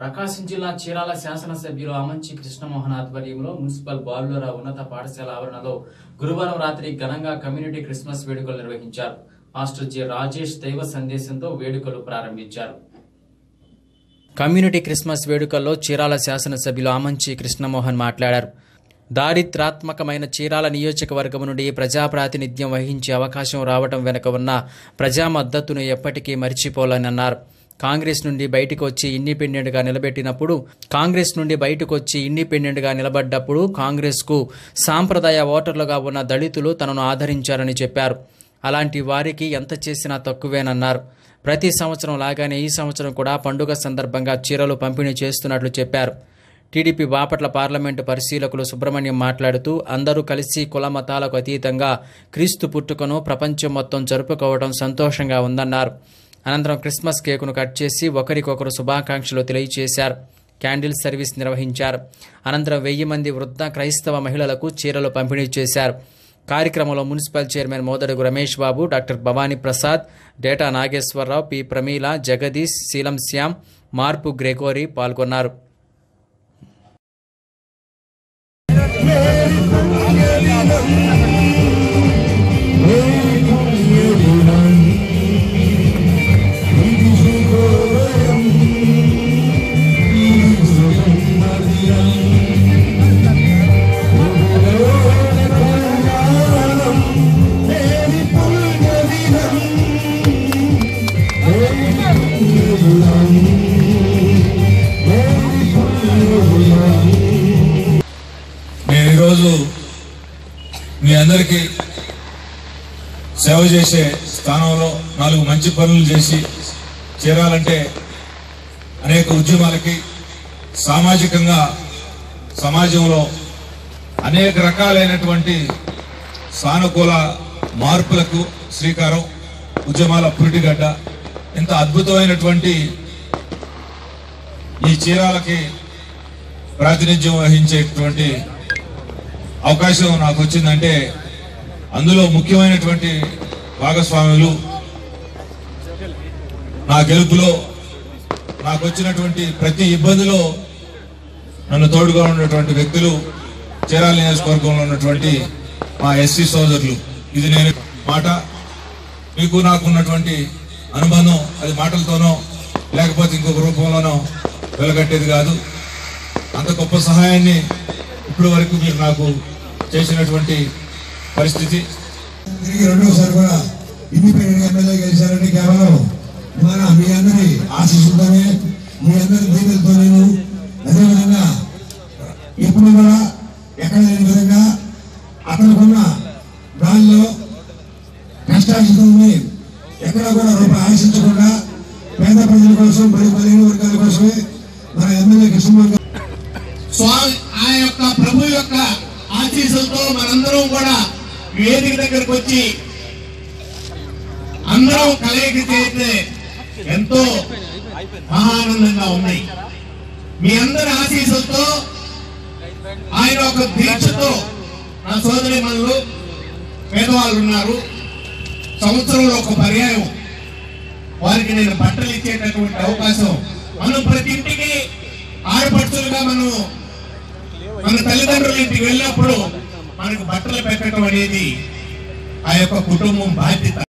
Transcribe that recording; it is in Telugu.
ప్రకాశం జిల్లా చీరాల శాసనసభ్యులు ఆమంచి కృష్ణమోహన్ ఆధ్వర్యంలో మున్సిపల్ బాలుర ఉన్నత పాఠశాల ఆవరణలో గురువారం రాత్రి ఘనంగా కమ్యూనిటీ క్రిస్మస్ వేడుకలు నిర్వహించారు. మాస్టర్ జె రాజేష్ దైవ సందేశంతో వేడుకలు ప్రారంభించారు. కమ్యూనిటీ క్రిస్మస్ వేడుకల్లో చీరాల శాసనసభ్యులు ఆమంచి కృష్ణమోహన్ మాట్లాడారు. దారిద్రాత్మకమైన చీరాల నియోజకవర్గం నుండి ప్రజాప్రాతినిధ్యం వహించే అవకాశం రావడం వెనుక ఉన్న ప్రజా మద్దతును ఎప్పటికీ మర్చిపోలేనన్నారు. కాంగ్రెస్ నుండి బయటకు వచ్చి ఇండిపెండెంట్గా నిలబడ్డప్పుడు కాంగ్రెస్కు సాంప్రదాయ ఓటర్లుగా ఉన్న దళితులు తనను ఆదరించారని చెప్పారు. అలాంటి వారికి ఎంత చేసినా తక్కువేనన్నారు. ప్రతి సంవత్సరం లాగానే ఈ సంవత్సరం కూడా పండుగ సందర్భంగా చీరలు పంపిణీ చేస్తున్నట్లు చెప్పారు. టీడీపీ బాపట్ల పార్లమెంటు పరిశీలకులు సుబ్రహ్మణ్యం మాట్లాడుతూ అందరూ కలిసి కుల మతాలకు అతీతంగా క్రీస్తు పుట్టుకను ప్రపంచం మొత్తం జరుపుకోవడం సంతోషంగా ఉందన్నారు. అనంతరం క్రిస్మస్ కేకును కట్ చేసి ఒకరికొకరు శుభాకాంక్షలు తెలియజేశారు. క్యాండిల్ సర్వీస్ నిర్వహించారు. అనంతరం 1000 మంది వృద్ధ క్రైస్తవ మహిళలకు చీరలు పంపిణీ చేశారు. కార్యక్రమంలో municipal chairman Modadugu Ramesh Babu, doctor Bhavani Prasad, Data Nageswara Rao, P Pramila, Jagadish, Seelam Shyam, Marpu Gregory పాల్గొన్నారు. నేను ఈరోజు మీ అందరికీ సేవ చేసే స్థానంలో 4 మంచి పనులు చేసి చేరాలంటే అనేక ఉద్యమాలకి సామాజికంగా సమాజంలో అనేక రకాలైనటువంటి సానుకూల మార్పులకు శ్రీకారం, ఉద్యమాల పురిటిగడ్డ. ఇంత అద్భుతమైనటువంటి ఈ చీరాలకి ప్రాతినిధ్యం వహించేటువంటి అవకాశం నాకు వచ్చిందంటే అందులో ముఖ్యమైనటువంటి భాగస్వాములు, నా గెలుపులో నాకు వచ్చినటువంటి ప్రతి ఇబ్బందిలో నన్ను తోడుగా ఉన్నటువంటి వ్యక్తులు చీరాల నియోజకవర్గంలో ఉన్నటువంటి మా ఎస్సీ సోదరులు. ఇది నేను మాట, మీకు నాకు ఉన్నటువంటి అనుబంధం అది మాటలతోనో లేకపోతే ఇంకొక రూపంలోనో వెలగట్టేది కాదు. అంత గొప్ప సహాయాన్ని ఇప్పటి వరకు మీరు నాకు చేసినటువంటి పరిస్థితి. తిరిగి రెండోసారి కూడా ఇండిపెండెంట్ ఎమ్మెల్యే గెలిచారంటే కేవలం మీ అందరి ఆశీస్సులతోనే, మీ అందరి దీవులతోనే. అదేవిధంగా ఇప్పుడు కూడా ఎక్కడ లేని విధంగా అక్కడికున్న దానిలో కష్టార్జితంని ఎక్కడ కూడా రూపాయి ఆశించకుండా పేద ప్రజల కోసం, బలహీన వర్గాల కోసమే మన ఎమ్మెల్యే కృష్ణమోహన్ స్వామి ఆ యొక్క ప్రభు యొక్క ఆశీస్సులతో మనందరం కూడా వేదిక దగ్గరకు వచ్చి అందరం కలయిక చేస్తే ఎంతో మహానందంగా ఉన్నాయి. మీ అందరి ఆశీస్సులతో ఆయన ఒక దీక్షతో నా సోదరి మనలు పేదవాళ్ళు ఉన్నారు. సంవత్సరంలో ఒక పర్యాయం వారికి నేను బట్టలు ఇచ్చేటటువంటి అవకాశం, మనం ప్రతి ఇంటికి ఆడపడుచులుగా మన తల్లిదండ్రుల ఇంటికి వెళ్ళినప్పుడు మనకు బట్టలు పెట్టడం అనేది ఆ యొక్క కుటుంబం బాధ్యత.